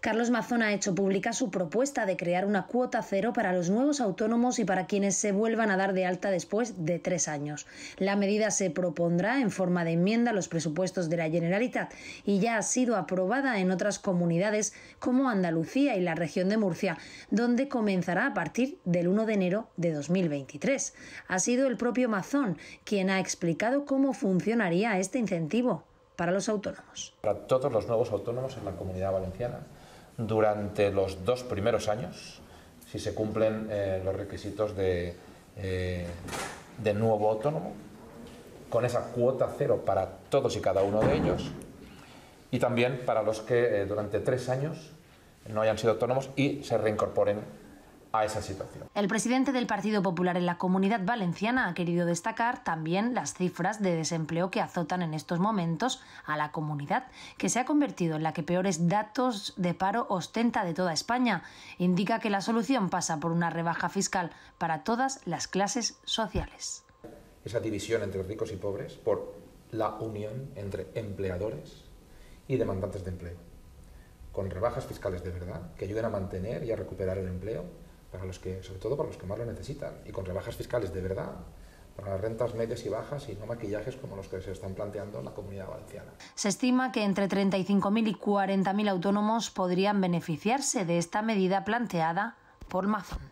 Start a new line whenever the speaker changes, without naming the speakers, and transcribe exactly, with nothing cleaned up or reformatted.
Carlos Mazón ha hecho pública su propuesta de crear una cuota cero para los nuevos autónomos y para quienes se vuelvan a dar de alta después de tres años. La medida se propondrá en forma de enmienda a los presupuestos de la Generalitat y ya ha sido aprobada en otras comunidades como Andalucía y la región de Murcia, donde comenzará a partir del uno de enero de dos mil veintitrés. Ha sido el propio Mazón quien ha explicado cómo funcionaría este incentivo para los autónomos.
Para todos los nuevos autónomos en la Comunidad Valenciana, durante los dos primeros años, si se cumplen eh, los requisitos de, eh, de nuevo autónomo, con esa cuota cero para todos y cada uno de ellos, y también para los que eh, durante tres años no hayan sido autónomos y se reincorporen a esa situación.
El presidente del Partido Popular en la Comunidad Valenciana ha querido destacar también las cifras de desempleo que azotan en estos momentos a la comunidad, que se ha convertido en la que peores datos de paro ostenta de toda España. Indica que la solución pasa por una rebaja fiscal para todas las clases sociales.
Esa división entre ricos y pobres por la unión entre empleadores y demandantes de empleo, con rebajas fiscales de verdad que ayuden a mantener y a recuperar el empleo para los que, sobre todo para los que más lo necesitan, y con rebajas fiscales de verdad para las rentas medias y bajas y no maquillajes como los que se están planteando en la Comunidad Valenciana.
Se estima que entre treinta y cinco mil y cuarenta mil autónomos podrían beneficiarse de esta medida planteada por Mazón.